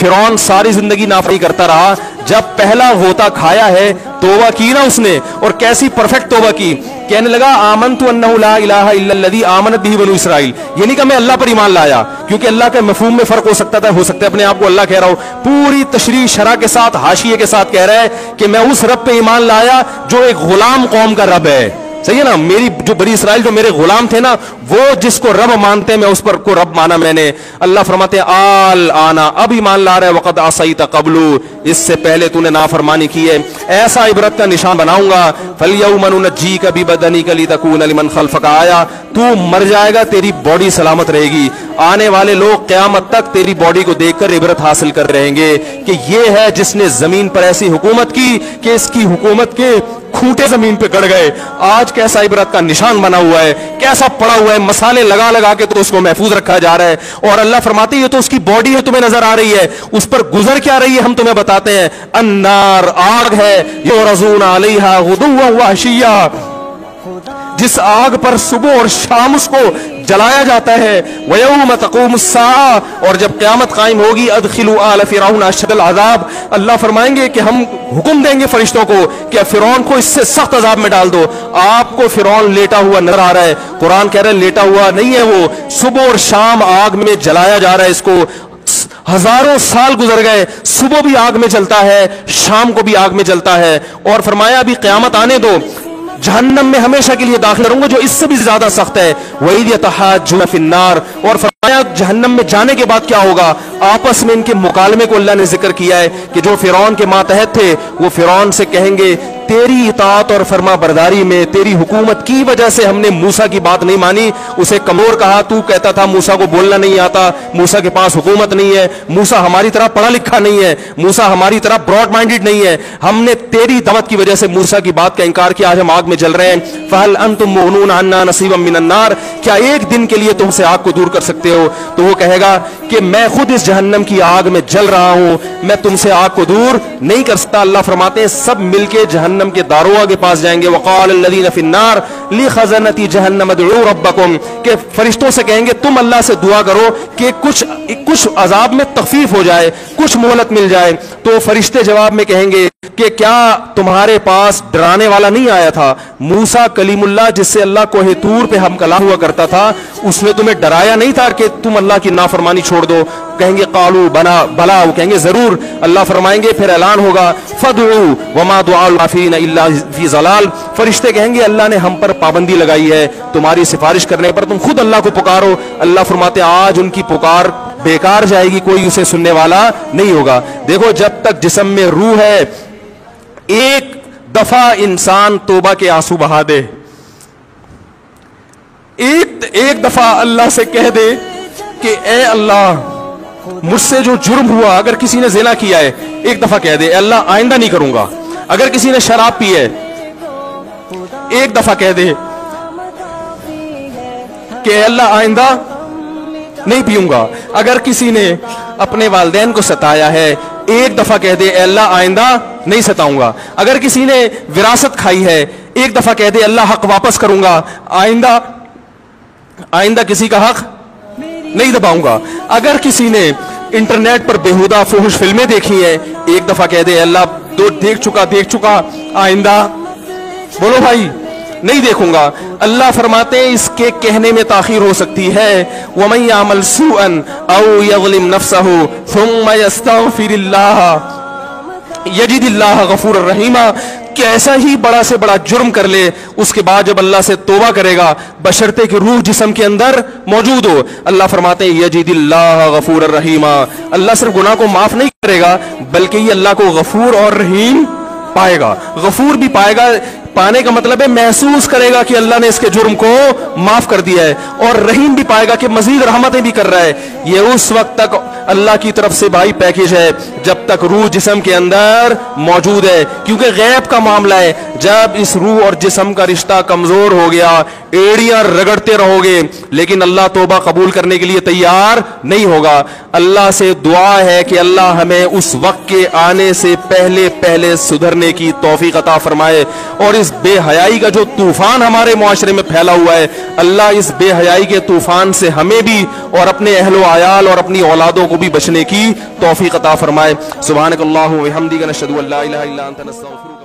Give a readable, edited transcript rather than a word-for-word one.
فرعون ساری زندگی نافرمانی کرتا رہا, جب پہلا غوطہ کھایا ہے توبہ کی نا اس نے, اور کیسی پرفیکٹ توبہ کی, کہنے لگا آمنت انہ لا الہ الا الذی آمنت بہ بنو اسرائیل, یہ نہیں کہ میں اللہ پر ایمان لایا, کیونکہ اللہ کے مفہوم میں فرق ہو سکتا ہے اپنے آپ کو اللہ کہہ رہا ہو, پوری تشریح شرح کے ساتھ حاشیے کے ساتھ کہہ رہا ہے کہ میں اس رب پہ ایمان لایا جو ایک غلام قوم کا رب ہے. صحیح ہے نا, میری جو بنی اسرائیل جو میرے غلام تھے نا, وہ جس کو رب مانتے ہیں میں اس پر کو رب مانا میں نے. اللہ فرماتے ہیں آل آنا, اب ایمان لا رہا ہے, وقد عصیت قبل, اس سے پہلے تو نے نافرمانی کی ہے, ایسا عبرت کا نشان بناؤں گا. فالیوم ننجیک ببدنک لتکون لمن خلفک آیا, تو مر جائے گا تیری باڈی سلامت رہے گی, آنے والے لوگ قیامت تک تیری باڈی کو دیکھ کر عبرت حاصل کر رہیں گے کہ یہ ہے جس نے زمین پر ایسی حکومت کی کہ اس کی حکومت کے کھوٹے زمین پہ گڑ گئے. آج کیسا عبرت کا نشان بنا ہوا ہے, کیسا پڑا ہوا ہے, مسالے لگا لگا کے تو اس کو محفوظ رکھا جا رہا ہے. اور اللہ فرماتے ہیں یہ تو اس کی باڈی ہے, تمہیں نظر آ رہی ہے, اس پر گزر کیا رہی ہے ہم تمہیں بتاتے ہیں. النار, آگ ہے, یعرضون علیہا غدوا وعشیا, جس آگ پر صبح اور شام اس کو جلایا جاتا ہے. وَيَوْمَ تَقُومُ السَّاعَةُ, اور جب قیامت قائم ہوگی, أَدْخِلُوا آلَ فِرْعَوْنَ أَشَدَّ الْعَذَابِ, اللہ فرمائیں گے کہ ہم حکم دیں گے فرشتوں کو کہ فرعون کو اس سے سخت عذاب میں ڈال دو. آپ کو فرعون لیٹا ہوا نظر آ رہا ہے, قرآن کہہ رہا ہے لیٹا ہوا نہیں ہے وہ, صبح اور شام آگ میں جلایا جا رہا ہے اس کو. ہزاروں سال گزر گئے, صبح بھی آگ میں جلتا ہے, شام کو بھی آگ میں جلتا ہے. اور فرمایا ابھی قیامت آنے دو, جہنم میں ہمیشہ کے لیے داخل رہوں گا جو اس سے بھی زیادہ سخت ہے. وَإِذْ يَتَحَاجُّونَ فِي النَّارِ, اور فرمایا جہنم میں جانے کے بعد کیا ہوگا, آپس میں ان کے مکالمے کو اللہ نے ذکر کیا ہے کہ جو فرعون کے ماتحت تھے وہ فرعون سے کہیں گے تیری اطاعت اور فرما برداری میں, تیری حکومت کی وجہ سے ہم نے موسیٰ کی بات نہیں مانی, اسے کمزور کہا, تو کہتا تھا موسیٰ کو بولنا نہیں آتا, موسیٰ کے پاس حکومت نہیں ہے, موسیٰ ہماری طرح پڑھا لکھا نہیں ہے, موسیٰ ہماری طرح براڈ مائنڈڈ نہیں ہے, ہم نے تیری دعوت کی وجہ سے موسیٰ کی بات کا انکار کیا, آج ہم آگ میں جل رہے ہیں. فَهَلْ أَنْتُمْ مُغْنُونَ عَنَّا نَصِيبًا مِّنَ النَّارِ, کیا ایک دن کے لیے تم سے آگ کو دور کر سکتے ہو؟ تو وہ کہے گا کہ میں خود اس جہنم کی آگ میں جل رہا ہوں, میں تم سے آگ کو دور نہیں کر سکتا. اللہ فرماتے ہیں سب مل کے جہنم کے داروغ کے پاس جائیں گے. وقال الذين في النار لخزنة جهنم ادعوا ربكم, کہ فرشتوں سے کہیں گے تم اللہ سے دعا کرو کہ کچھ عذاب میں تخفیف ہو جائے, کچھ مہلت مل جائے. تو فرشتے جواب میں کہیں گے کہ کیا تمہارے پاس ڈرانے والا نہیں آیا تھا, موسیٰ کلیم اللہ جس سے اللہ کوہ طور پہ ہم کلام ہوا کرتا تھا, اس نے تمہیں ڈرایا نہیں تھا کہ تم اللہ کی نافرمانی چھوڑ دو؟ کہیں گے قالوا بلا, وہ کہیں گے ضرور. اللہ فرمائیں گے پھر اعلان ہوگا فدعوا وما دعاء الكافرین الا فی ضلال, فرشتے کہیں گے اللہ نے ہم پر پابندی لگائی ہے تمہاری سفارش کرنے پر, تم خود اللہ کو پکارو. اللہ فرماتے ہیں آج ان کی پکار بیکار جائے گی, کوئی اسے سننے والا نہیں ہوگا. دیکھو جب تک جسم میں روح ہے, ایک دفعہ انسان توبہ کے آنسو بہا دے, ایک دفعہ اللہ سے کہہ دے کہ اے اللہ مجھ سے جو جرم ہوا, اگر کسی نے زنا کیا ہے ایک دفعہ کہہ دے اے اللہ آئندہ نہیں کروں گا. اگر کسی نے شراب پی ہے ایک دفعہ کہہ دے کہ اے اللہ آئندہ نہیں پیوں گا. اگر کسی نے اپنے والدین کو ستایا ہے ایک دفعہ کہہ دے اے اللہ آئندہ نہیں ستاؤں گا. اگر کسی نے وراثت کھائی ہے ایک دفعہ کہہ دے اللہ حق واپس کروں گا, آئندہ کسی کا حق نہیں دباؤں گا. اگر کسی نے انٹرنیٹ پر بیہودہ فحش فلمیں دیکھی ہیں ایک دفعہ کہہ دے اللہ دیکھ چکا آئندہ بولو بھائی نہیں دیکھوں گا. اللہ فرماتے ہیں اس کے کہنے میں تاخیر ہو سکتی ہے. وَمَن يَعْمَلْ سُوءًا أَوْ يَظْلِمْ نَفْسَهُ ثُمَّ يَسْتَغْفِرِ اللَّهَ يَجِدِ اللَّهَ غَفُورًا رَحِيمًا, کہ ایسا ہی بڑا سے بڑا جرم کر لے, اس کے بعد جب اللہ سے توبہ کرے گا بشرطے کہ روح جسم کے اندر موجود ہو, اللہ فرماتے ہیں یجد اللہ غفور الرحیم, اللہ صرف گناہ کو معاف نہیں کرے گا بلکہ یہ اللہ کو غفور اور رحیم پائے گا. غفور بھی پائے گا, پانے کا مطلب ہے محسوس کرے گا کہ اللہ نے اس کے جرم کو معاف کر دیا ہے, اور رحیم بھی پائے گا کہ مزید رحمتیں بھی کر رہا ہے. یہ اس وقت تک اللہ کی طرف سے بھائی پیکیج ہے جب تک روح جسم کے اندر موجود ہے, کیونکہ غیب کا معاملہ ہے. جب اس روح اور جسم کا رشتہ کمزور ہو گیا, एड़ियां रगड़ते रहोगे, लेकिन अल्लाह तौबा कबूल करने के लिए तैयार नहीं होगा। अल्लाह से दुआ है कि अल्लाह हमें उस वक्त के आने से पहले पहले सुधरने की तौफीक अता फरमाए, और इस बेहयाई का जो तूफान हमारे मुआशरे में फैला हुआ है, अल्लाह इस बेहयाई के तूफान से हमें भी और अपने अहलो आयाल और अपनी औलादों को भी बचने की तौफीक अता फरमाए। सुब्हानकल्लाहु व बिहम्दिका नशहदु अल्ला इलाहा इल्ला अंता नस्तगफिरुका।